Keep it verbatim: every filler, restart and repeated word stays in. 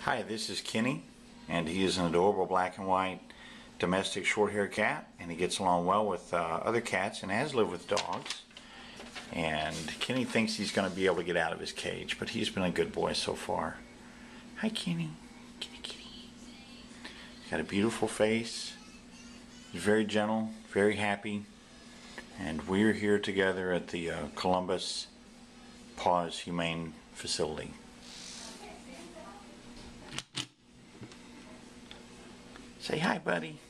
Hi, this is Kenny, and he is an adorable black and white domestic short-haired cat, and he gets along well with uh, other cats and has lived with dogs. And Kenny thinks he's going to be able to get out of his cage, but he's been a good boy so far. Hi, Kenny. Kenny, Kenny. He's got a beautiful face. He's very gentle, very happy, and we're here together at the uh, Columbus Paws Humane Facility. Say hi, buddy.